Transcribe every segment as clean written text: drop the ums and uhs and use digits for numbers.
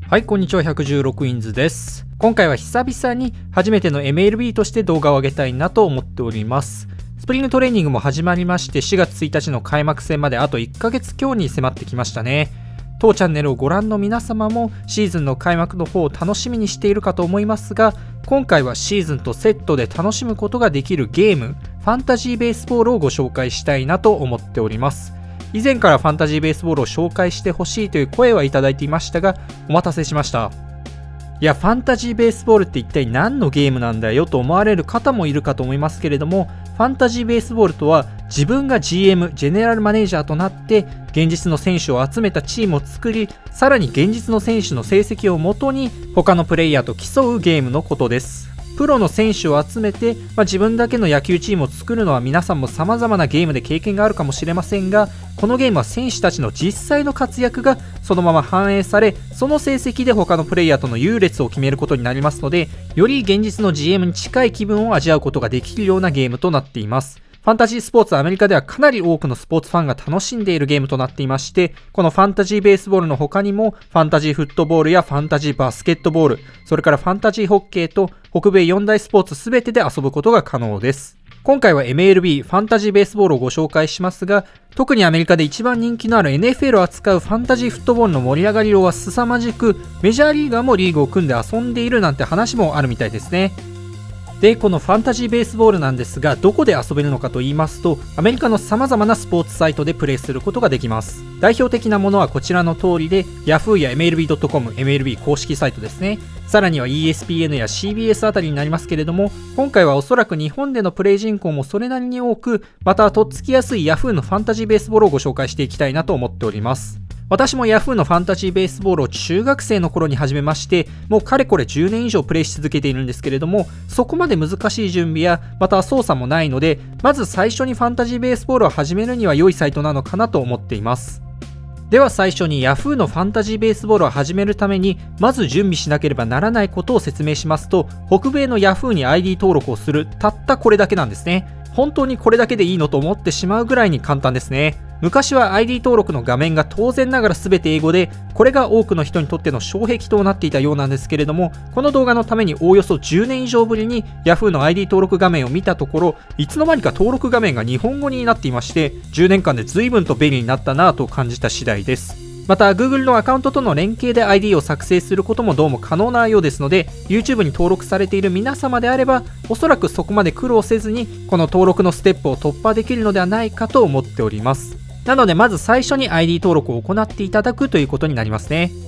はい、こんにちは。116インズです。今回は久々に初めての MLB として動画を上げたいなと思っております。スプリングトレーニングも始まりまして、4月1日の開幕戦まであと1ヶ月強に迫ってきましたね。当チャンネルをご覧の皆様もシーズンの開幕の方を楽しみにしているかと思いますが、今回はシーズンとセットで楽しむことができるゲーム、ファンタジーベースボールをご紹介したいなと思っております。以前からファンタジーベースボールを紹介してほしいという声はいただいていましたが、お待たせしました。いや、ファンタジーベースボールって一体何のゲームなんだよと思われる方もいるかと思いますけれども、ファンタジーベースボールとは自分が GM、ジェネラルマネージャーとなって現実の選手を集めたチームを作り、さらに現実の選手の成績をもとに他のプレイヤーと競うゲームのことです。プロの選手を集めて、自分だけの野球チームを作るのは皆さんも様々なゲームで経験があるかもしれませんが、このゲームは選手たちの実際の活躍がそのまま反映され、その成績で他のプレイヤーとの優劣を決めることになりますので、より現実の GM に近い気分を味わうことができるようなゲームとなっています。ファンタジースポーツはアメリカではかなり多くのスポーツファンが楽しんでいるゲームとなっていまして、このファンタジーベースボールの他にもファンタジーフットボールやファンタジーバスケットボール、それからファンタジーホッケーと北米4大スポーツすべてで遊ぶことが可能です。今回は MLB ファンタジーベースボールをご紹介しますが、特にアメリカで一番人気のある NFL を扱うファンタジーフットボールの盛り上がり量は凄まじく、メジャーリーガーもリーグを組んで遊んでいるなんて話もあるみたいですね。で、このファンタジーベースボールなんですが、どこで遊べるのかと言いますと、アメリカの様々なスポーツサイトでプレイすることができます。代表的なものはこちらの通りで、Yahoo や MLB.com、MLB 公式サイトですね。さらには ESPN や CBS あたりになりますけれども、今回はおそらく日本でのプレイ人口もそれなりに多く、またとっつきやすい Yahoo のファンタジーベースボールをご紹介していきたいなと思っております。私も Yahoo のファンタジーベースボールを中学生の頃に始めまして、もうかれこれ10年以上プレイし続けているんですけれども、そこまで難しい準備やまた操作もないので、まず最初にファンタジーベースボールを始めるには良いサイトなのかなと思っています。では最初に Yahoo のファンタジーベースボールを始めるためにまず準備しなければならないことを説明しますと、北米の Yahoo に ID 登録をする、たったこれだけなんですね。本当にこれだけでいいのと思ってしまうぐらいに簡単ですね。昔は ID 登録の画面が当然ながら全て英語で、これが多くの人にとっての障壁となっていたようなんですけれども、この動画のためにおおよそ10年以上ぶりに Yahoo の ID 登録画面を見たところ、いつの間にか登録画面が日本語になっていまして、10年間で随分と便利になったなぁと感じた次第です。また Google のアカウントとの連携で ID を作成することもどうも可能なようですので、 YouTube に登録されている皆様であればおそらくそこまで苦労せずにこの登録のステップを突破できるのではないかと思っております。なのでまず最初に ID 登録を行っていただくということになりますね。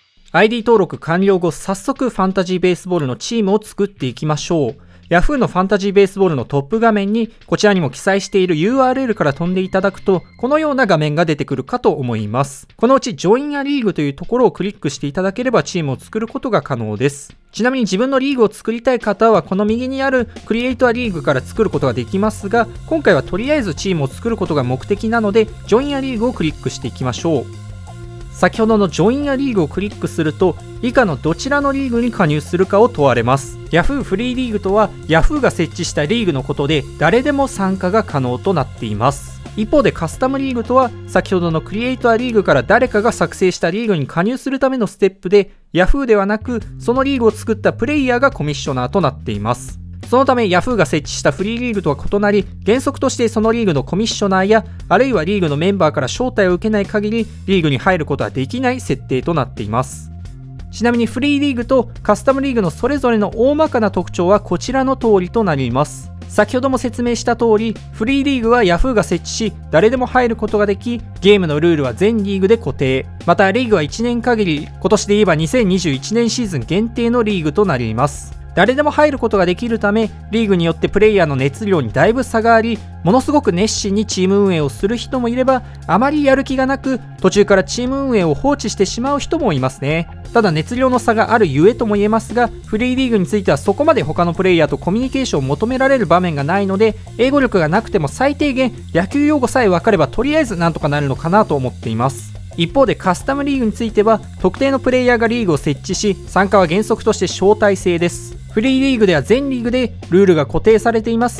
ID 登録完了後、早速ファンタジーベースボールのチームを作っていきましょう。Yahoo のファンタジーベースボールのトップ画面にこちらにも記載している URL から飛んでいただくと、このような画面が出てくるかと思います。このうち Join a League というところをクリックしていただければチームを作ることが可能です。ちなみに自分のリーグを作りたい方はこの右にある Create a League から作ることができますが、今回はとりあえずチームを作ることが目的なので Join a League をクリックしていきましょう。先ほどの Join a League をクリックすると、以下のどちらのリーグに加入するかを問われます。Yahoo フリーリーグとは Yahoo が設置したリーグのことで、誰でも参加が可能となっています。一方でカスタムリーグとは、先ほどの Create a League から誰かが作成したリーグに加入するためのステップで、Yahoo ではなくそのリーグを作ったプレイヤーがコミッショナーとなっています。そのため Yahoo が設置したフリーリーグとは異なり、原則としてそのリーグのコミッショナーや、あるいはリーグのメンバーから招待を受けない限りリーグに入ることはできない設定となっています。ちなみにフリーリーグとカスタムリーグのそれぞれの大まかな特徴はこちらの通りとなります。先ほども説明した通り、フリーリーグは Yahoo が設置し誰でも入ることができ、ゲームのルールは全リーグで固定。またリーグは1年限り、今年で言えば2021年シーズン限定のリーグとなります。誰でも入ることができるため、リーグによってプレイヤーの熱量にだいぶ差があり、ものすごく熱心にチーム運営をする人もいれば、あまりやる気がなく途中からチーム運営を放置してしまう人もいますね。ただ熱量の差があるゆえとも言えますが、フリーリーグについてはそこまで他のプレイヤーとコミュニケーションを求められる場面がないので、英語力がなくても最低限野球用語さえ分かればとりあえずなんとかなるのかなと思っています。一方でカスタムリーグについては、特定のプレイヤーがリーグを設置し、参加は原則として招待制です。フリーリーグでは全リーグでルールが固定されていますが、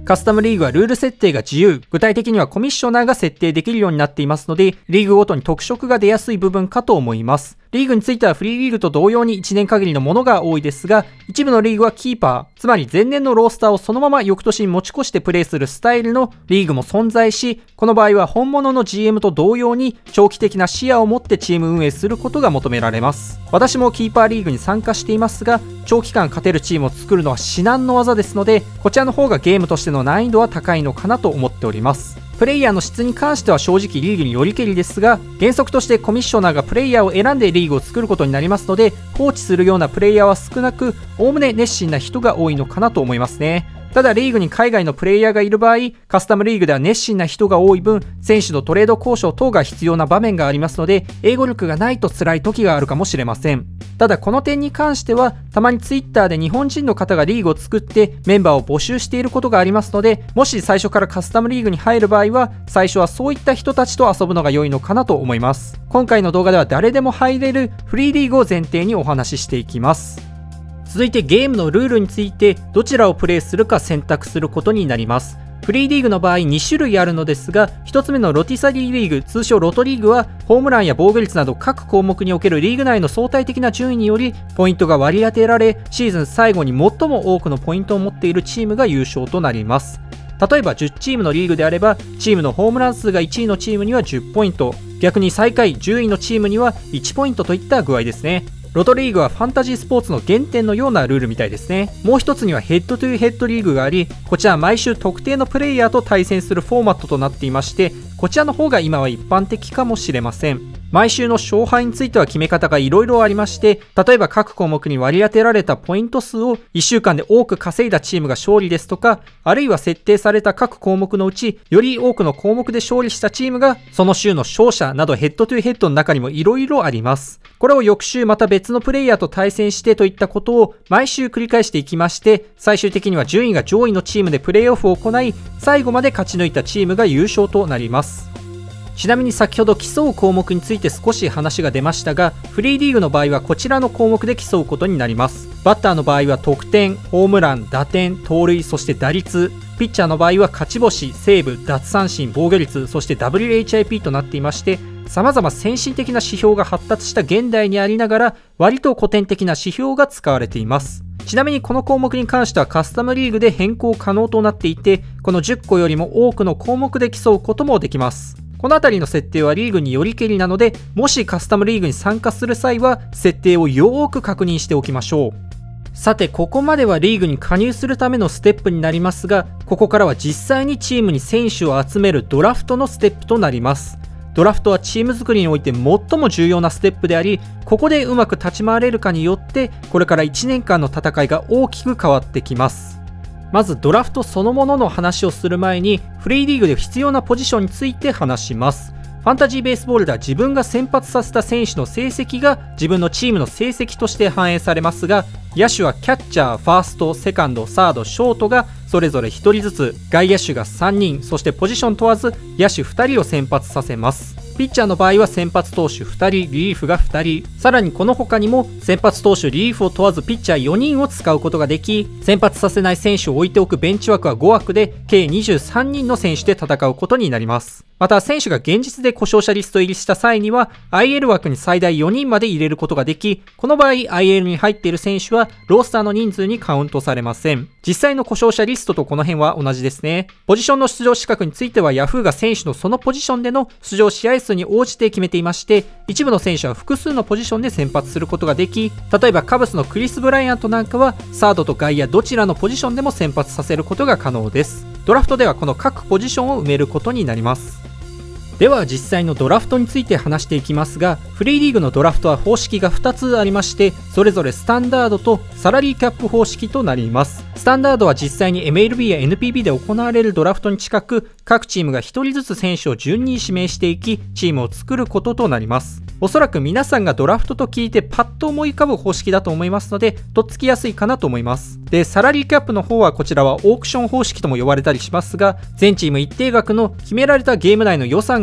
カスタムリーグはルール設定が自由、具体的にはコミッショナーが設定できるようになっていますので、リーグごとに特色が出やすい部分かと思います。リーグについてはフリーリーグと同様に1年限りのものが多いですが、一部のリーグはキーパー、つまり前年のロースターをそのまま翌年に持ち越してプレーするスタイルのリーグも存在し、この場合は本物の GM と同様に長期的な視野を持ってチーム運営することが求められます。私もキーパーリーグに参加していますが、長期間勝てるチームを作るのは至難の業ですので、こちらの方がゲームとしての難易度は高いのかなと思っております。プレイヤーの質に関しては正直リーグによりけりですが、原則としてコミッショナーがプレイヤーを選んでリーグを作ることになりますので、放置するようなプレイヤーは少なく、おおむね熱心な人が多いのかなと思いますね。ただリーグに海外のプレイヤーがいる場合、カスタムリーグでは熱心な人が多い分、選手のトレード交渉等が必要な場面がありますので、英語力がないと辛い時があるかもしれません。ただこの点に関しては、たまにツイッターで日本人の方がリーグを作ってメンバーを募集していることがありますので、もし最初からカスタムリーグに入る場合は、最初はそういった人たちと遊ぶのが良いのかなと思います。今回の動画では誰でも入れるフリーリーグを前提にお話ししていきます。続いてゲームのルールについてどちらをプレイするか選択することになります。フリーリーグの場合2種類あるのですが、1つ目のロティサリーリーグ、通称ロトリーグはホームランや防御率など各項目におけるリーグ内の相対的な順位によりポイントが割り当てられ、シーズン最後に最も多くのポイントを持っているチームが優勝となります。例えば10チームのリーグであれば、チームのホームラン数が1位のチームには10ポイント、逆に最下位10位のチームには1ポイントといった具合ですね。ロトリーグはファンタジースポーツの原点のようなルールみたいですね。もう一つにはヘッドトゥーヘッドリーグがあり、こちらは毎週特定のプレイヤーと対戦するフォーマットとなっていまして、こちらの方が今は一般的かもしれません。毎週の勝敗については決め方がいろいろありまして、例えば各項目に割り当てられたポイント数を1週間で多く稼いだチームが勝利ですとか、あるいは設定された各項目のうちより多くの項目で勝利したチームがその週の勝者などヘッドトゥーヘッドの中にもいろいろあります。これを翌週また別のプレイヤーと対戦してといったことを毎週繰り返していきまして、最終的には順位が上位のチームでプレーオフを行い、最後まで勝ち抜いたチームが優勝となります。ちなみに先ほど競う項目について少し話が出ましたが、フリーリーグの場合はこちらの項目で競うことになります。バッターの場合は得点、ホームラン、打点、盗塁、そして打率、ピッチャーの場合は勝ち星、セーブ、奪三振、防御率、そして WHIP となっていまして、様々先進的な指標が発達した現代にありながら、割と古典的な指標が使われています。ちなみにこの項目に関してはカスタムリーグで変更可能となっていて、この10個よりも多くの項目で競うこともできます。このあたりの設定はリーグによりけりなので、もしカスタムリーグに参加する際は設定をよーく確認しておきましょう。さてここまではリーグに加入するためのステップになりますが、ここからは実際にチームに選手を集めるドラフトのステップとなります。ドラフトはチーム作りにおいて最も重要なステップであり、ここでうまく立ち回れるかによってこれから1年間の戦いが大きく変わってきます。まずドラフトそのものの話をする前に、フリーリーグで必要なポジションについて話します。ファンタジーベースボールでは自分が先発させた選手の成績が自分のチームの成績として反映されますが、野手はキャッチャー、ファースト、セカンド、サード、ショートがそれぞれ1人ずつ、外野手が3人、そしてポジション問わず野手2人を先発させます。ピッチャーの場合は先発投手2人、リリーフが2人、さらにこの他にも先発投手、リリーフを問わずピッチャー4人を使うことができ、先発させない選手を置いておくベンチ枠は5枠で計23人の選手で戦うことになります。また選手が現実で故障者リスト入りした際には IL 枠に最大4人まで入れることができ、この場合 IL に入っている選手はロースターの人数にカウントされません。実際の故障者リストとこの辺は同じですね。ポジションの出場資格については Yahoo が選手のそのポジションでの出場試合数に応じて決めていまして、一部の選手は複数のポジションで先発することができ、例えばカブスのクリス・ブライアントなんかはサードと外野どちらのポジションでも先発させることが可能です。ドラフトではこの各ポジションを埋めることになります。では実際のドラフトについて話していきますが、フリーリーグのドラフトは方式が2つありまして、それぞれスタンダードとサラリーキャップ方式となります。スタンダードは実際に MLB や NPB で行われるドラフトに近く、各チームが1人ずつ選手を順に指名していき、チームを作ることとなります。おそらく皆さんがドラフトと聞いてパッと思い浮かぶ方式だと思いますので、とっつきやすいかなと思います。で、サラリーキャップの方はこちらはオークション方式とも呼ばれたりしますが、全チーム一定額の決められたゲーム内の予算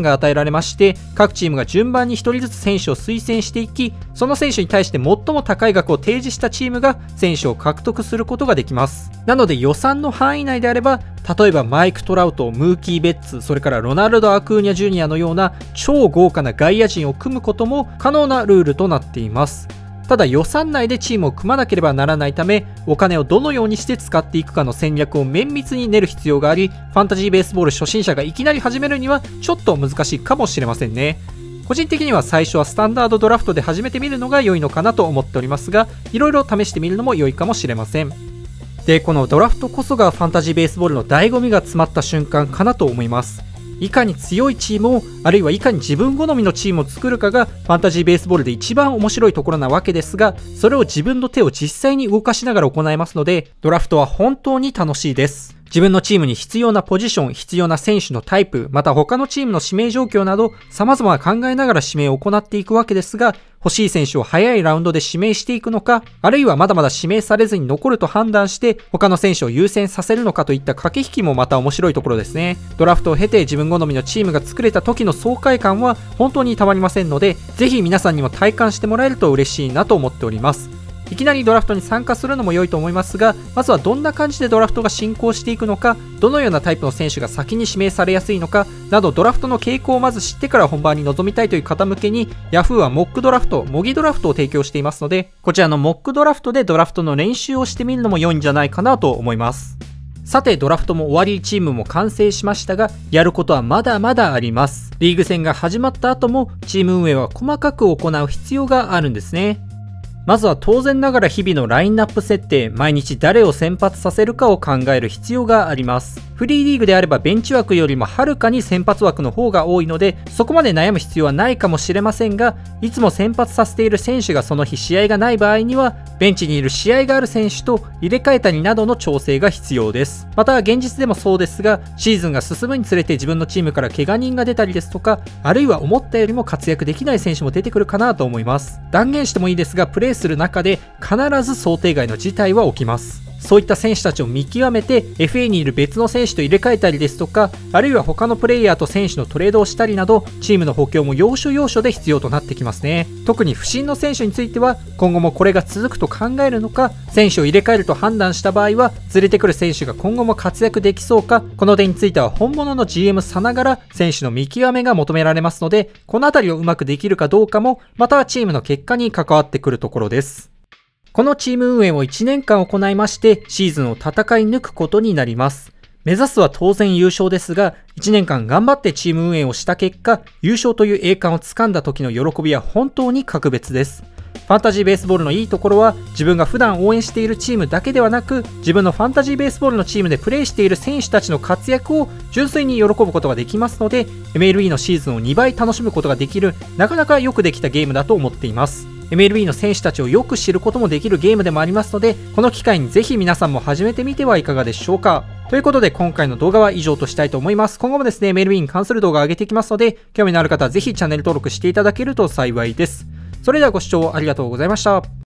間が与えられまして、各チームが順番に1人ずつ選手を推薦していき、その選手に対して最も高い額を提示したチームが選手を獲得することができます。なので予算の範囲内であれば、例えばマイク・トラウト、ムーキー・ベッツ、それからロナルド・アクーニャ・ジュニアのような超豪華な外野陣を組むことも可能なルールとなっています。ただ予算内でチームを組まなければならないため、お金をどのようにして使っていくかの戦略を綿密に練る必要があり、ファンタジーベースボール初心者がいきなり始めるにはちょっと難しいかもしれませんね。個人的には最初はスタンダードドラフトで始めてみるのが良いのかなと思っておりますが、いろいろ試してみるのも良いかもしれません。で、このドラフトこそがファンタジーベースボールの醍醐味が詰まった瞬間かなと思います。いかに強いチームを、あるいはいかに自分好みのチームを作るかがファンタジーベースボールで一番面白いところなわけですが、それを自分の手を実際に動かしながら行えますので、ドラフトは本当に楽しいです。自分のチームに必要なポジション、必要な選手のタイプ、また他のチームの指名状況など様々な考えながら指名を行っていくわけですが、欲しい選手を早いラウンドで指名していくのか、あるいはまだまだ指名されずに残ると判断して他の選手を優先させるのかといった駆け引きもまた面白いところですね。ドラフトを経て自分好みのチームが作れた時の爽快感は本当にたまりませんので、ぜひ皆さんにも体感してもらえると嬉しいなと思っております。いきなりドラフトに参加するのも良いと思いますが、まずはどんな感じでドラフトが進行していくのか、どのようなタイプの選手が先に指名されやすいのかなど、ドラフトの傾向をまず知ってから本番に臨みたいという方向けに Yahoo はモックドラフト、模擬ドラフトを提供していますので、こちらのモックドラフトでドラフトの練習をしてみるのも良いんじゃないかなと思います。さて、ドラフトも終わり、チームも完成しましたが、やることはまだまだあります。リーグ戦が始まった後もチーム運営は細かく行う必要があるんですね。まずは当然ながら日々のラインナップ設定、毎日誰を先発させるかを考える必要があります。フリーリーグであればベンチ枠よりもはるかに先発枠の方が多いので、そこまで悩む必要はないかもしれませんが、いつも先発させている選手がその日試合がない場合には、ベンチにいる試合がある選手と入れ替えたりなどの調整が必要です。また現実でもそうですが、シーズンが進むにつれて自分のチームから怪我人が出たりですとか、あるいは思ったよりも活躍できない選手も出てくるかなと思います。断言してもいいですが、プレーする中で必ず想定外の事態は起きます。そういった選手たちを見極めて FA にいる別の選手と入れ替えたりですとか、あるいは他のプレイヤーと選手のトレードをしたりなど、チームの補強も要所要所で必要となってきますね。特に不振の選手については今後もこれが続くと考えるのか、選手を入れ替えると判断した場合はずれてくる選手が今後も活躍できそうか、この点については本物の GM さながら選手の見極めが求められますので、この辺りをうまくできるかどうかもまたはチームの結果に関わってくるところです。このチーム運営を1年間行いまして、シーズンを戦い抜くことになります。目指すは当然優勝ですが、1年間頑張ってチーム運営をした結果、優勝という栄冠をつかんだ時の喜びは本当に格別です。ファンタジーベースボールのいいところは、自分が普段応援しているチームだけではなく、自分のファンタジーベースボールのチームでプレーしている選手たちの活躍を純粋に喜ぶことができますので、MLB のシーズンを2倍楽しむことができる、なかなかよくできたゲームだと思っています。MLB の選手たちをよく知ることもできるゲームでもありますので、この機会にぜひ皆さんも始めてみてはいかがでしょうか。ということで今回の動画は以上としたいと思います。今後もですね、MLB に関する動画を上げていきますので、興味のある方はぜひチャンネル登録していただけると幸いです。それではご視聴ありがとうございました。